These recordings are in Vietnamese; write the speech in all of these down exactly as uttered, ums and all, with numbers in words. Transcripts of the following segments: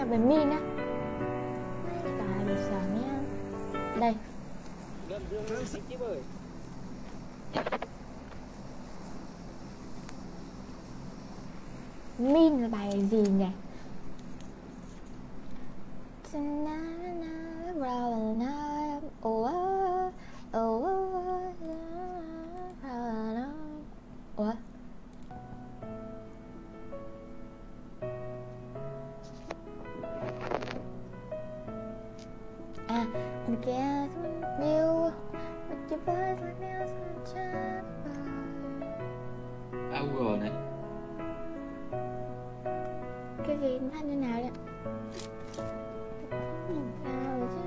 về min á. Tại vì sợ nhá. Đây. Min là bài gì nhỉ? Ủa? À, and guess you with your voice like nails on chalkboard. a u giê này. Cái gì nó như nào đấy? Sao chứ?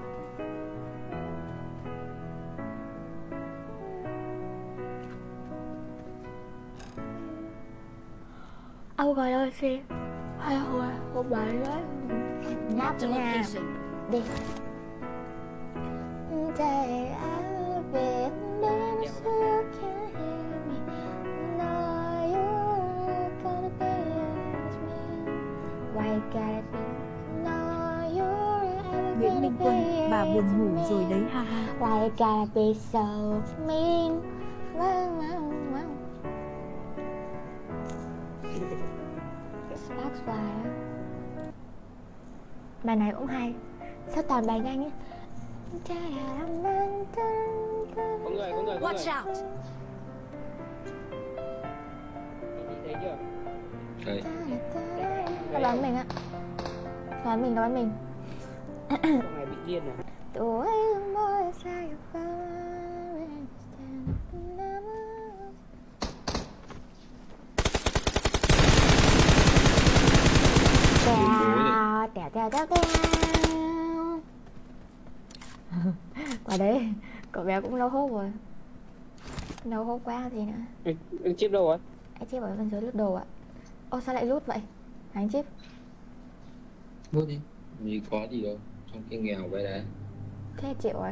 Âu gọi ơi xì. Hay hồi hôm bài đó nháp nha. Đi. Day I've been there so you can't hear me. Know you're gonna be with me. Why gotta be? Know you're ever Nguyễn gonna Minh be Quân, bà buồn ngủ rồi đấy ha ha. Why gotta be so mean? Sparks fly. Bài này cũng hay. Sao toàn bài nhanh ấy? Có người, có người, có người. Watch out. Thấy chưa? Đấy. Nó bắn mình ạ. Nó bắn mình, nó bắn mình. Con này bị điên à? Tuổi môi sai tèo tèo tèo tèo. Quả đấy, cậu bé cũng lâu hốt rồi. Lâu hốt quá gì nữa. Anh chip đâu rồi? Anh chip ở bên dưới lút đồ ạ. Ô sao lại lút vậy? Anh chip. Lút đi. Vì có gì đâu. Trong cái nghèo vậy đấy. Thế chịu rồi.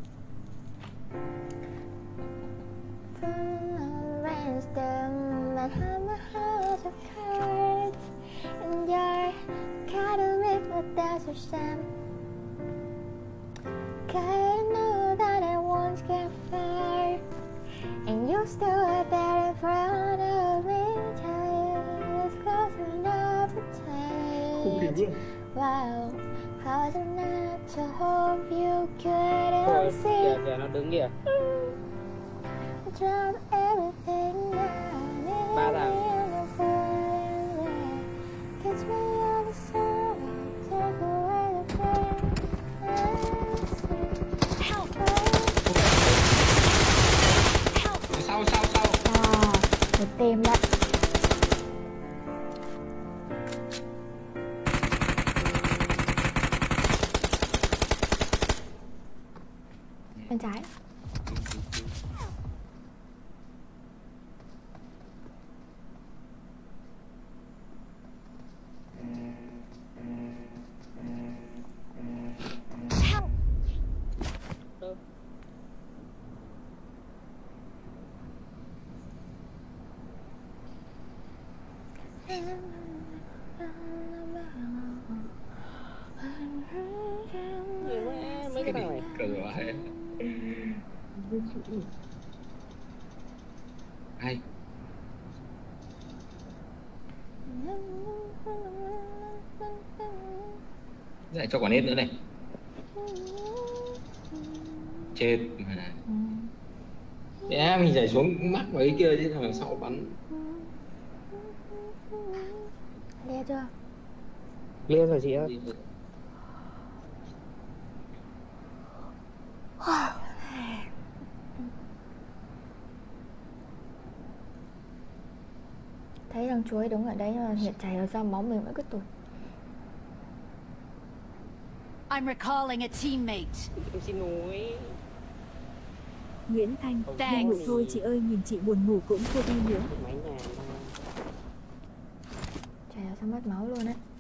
I knew that I once got far, and you stood there in front of me, just close enough to touch. Wow, how's it not to hope you couldn't see? Kìa, kìa, nó đứng kìa. Drop everything down. Ba thằng. Catch me on the side, take away the pain. Sau, sau, sau. À, một tìm đấy. Bên trái. Mấy cái thằng này. Cờ hay. Hay. Lại cho quả nếp nữa này. Chết mà. Dạ mình nhảy xuống mắc vào cái kia chứ thằng sau bắn. Nghe chưa? Liên rồi chị ơi. Thấy thằng chuối đứng ở đấy mà hiện chảy ra sao máu mình vẫn cứ tụt. I'm recalling a teammate. Em xin lỗi. Nguyễn Thanh, Thanks. ngủ thôi chị ơi, nhìn chị buồn ngủ cũng chưa đi nữa. Máy nhà. Chảy ra sao mất máu luôn đấy.